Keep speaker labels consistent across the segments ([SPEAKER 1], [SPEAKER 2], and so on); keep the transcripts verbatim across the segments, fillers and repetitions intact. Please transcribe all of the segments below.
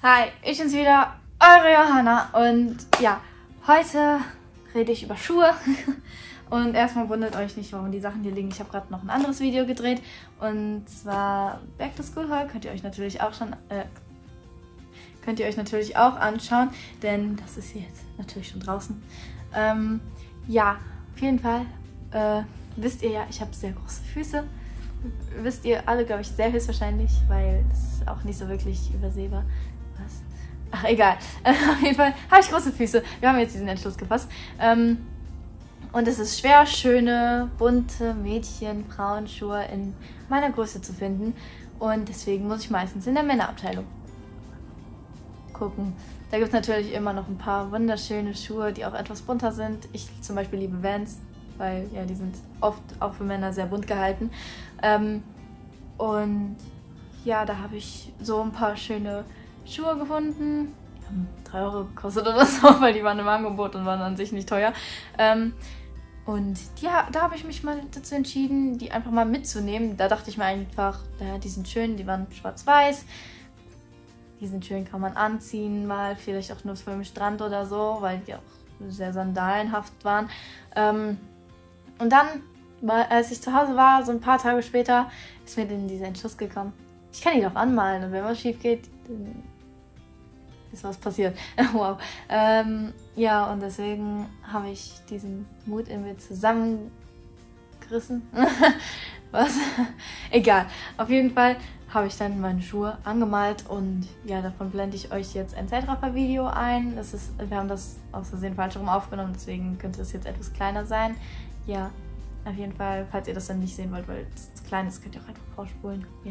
[SPEAKER 1] Hi, ich bin's wieder, eure Johanna und ja, heute rede ich über Schuhe und erstmal wundert euch nicht, warum die Sachen hier liegen. Ich habe gerade noch ein anderes Video gedreht und zwar Back to School Haul, könnt ihr euch natürlich auch schon äh, könnt ihr euch natürlich auch anschauen, denn das ist jetzt natürlich schon draußen. Ähm, ja, auf jeden Fall äh, wisst ihr ja, ich habe sehr große Füße. Wisst ihr alle, glaube ich, sehr höchstwahrscheinlich, weil das ist auch nicht so wirklich übersehbar. Was? Ach, egal. Auf jeden Fall habe ich große Füße. Wir haben jetzt diesen Entschluss gefasst. Ähm, und es ist schwer, schöne, bunte Mädchen-Frauenschuhe in meiner Größe zu finden. Und deswegen muss ich meistens in der Männerabteilung gucken. Da gibt es natürlich immer noch ein paar wunderschöne Schuhe, die auch etwas bunter sind. Ich zum Beispiel liebe Vans, weil ja, die sind oft auch für Männer sehr bunt gehalten. Ähm, und ja, da habe ich so ein paar schöne Schuhe gefunden. Die haben drei Euro gekostet oder so, weil die waren im Angebot und waren an sich nicht teuer. Ähm, und die, da habe ich mich mal dazu entschieden, die einfach mal mitzunehmen. Da dachte ich mir einfach, naja, die sind schön, die waren schwarz-weiß. Die sind schön, kann man anziehen mal, vielleicht auch nur für den Strand oder so, weil die auch sehr sandalenhaft waren. Ähm, und dann, als ich zu Hause war, so ein paar Tage später, ist mir dann dieser Entschluss gekommen. Ich kann die doch anmalen und wenn was schief geht, dann ist was passiert. Wow. Ähm, ja, und deswegen habe ich diesen Mut in mir zusammengerissen. Was? Egal. Auf jeden Fall habe ich dann meine Schuhe angemalt und ja, davon blende ich euch jetzt ein Zeitraffer-Video ein. Das ist, wir haben das aus Versehen falsch rum aufgenommen, deswegen könnte es jetzt etwas kleiner sein. Ja, auf jeden Fall, falls ihr das dann nicht sehen wollt, weil es zu klein ist, könnt ihr auch einfach vorspulen. Ja.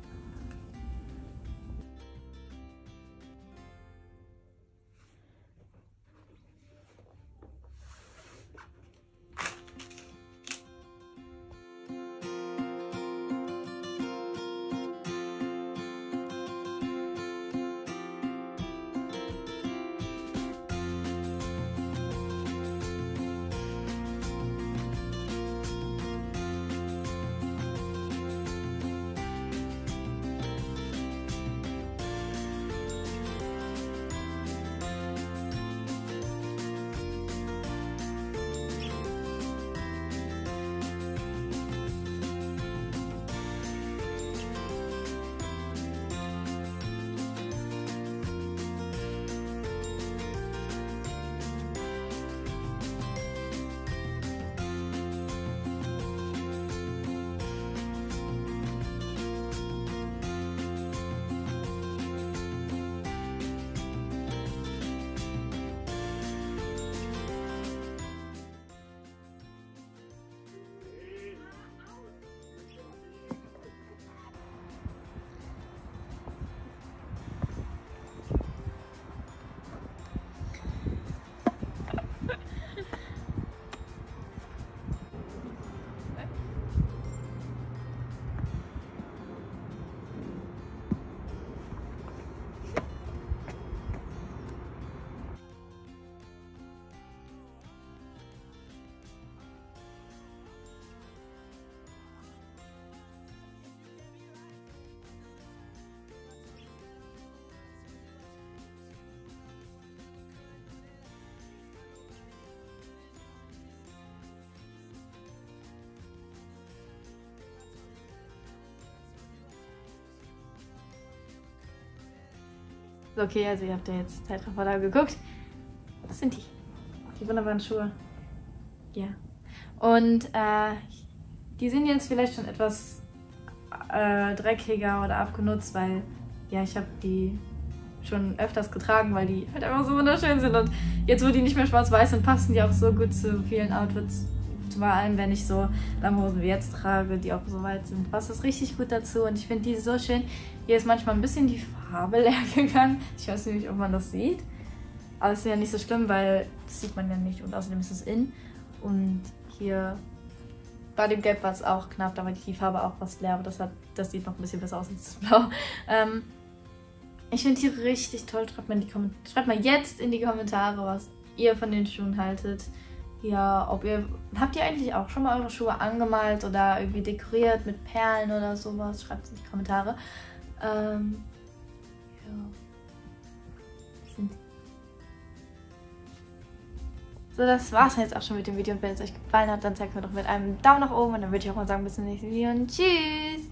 [SPEAKER 1] So, okay, also ihr habt ja jetzt Zeitraffer da geguckt. Was sind die? Die wunderbaren Schuhe. Ja. Und äh, die sind jetzt vielleicht schon etwas äh, dreckiger oder abgenutzt, weil ja, ich habe die schon öfters getragen, weil die halt einfach so wunderschön sind. Und jetzt, wo die nicht mehr schwarz-weiß sind, passen die auch so gut zu vielen Outfits. Vor allem, wenn ich so lange Hosen wie jetzt trage, die auch so weit sind, passt das richtig gut dazu. Und ich finde die so schön. Hier ist manchmal ein bisschen die Farbe leer gegangen. Ich weiß nicht, ob man das sieht. Aber es ist ja nicht so schlimm, weil das sieht man ja nicht. Und außerdem ist es in. Und hier bei dem Gelb war es auch knapp, da war die Farbe auch fast leer. Aber das, hat, das sieht noch ein bisschen besser aus als das Blau. Ähm, ich finde die richtig toll. Schreibt mal, in die Schreibt mal jetzt in die Kommentare, was ihr von den Schuhen haltet. Ja, ob ihr, habt ihr eigentlich auch schon mal eure Schuhe angemalt oder irgendwie dekoriert mit Perlen oder sowas? Schreibt es in die Kommentare. Ähm, ja. So, das war's jetzt auch schon mit dem Video. Und wenn es euch gefallen hat, dann zeigt mir doch mit einem Daumen nach oben. Und dann würde ich auch mal sagen, bis zum nächsten Video und tschüss!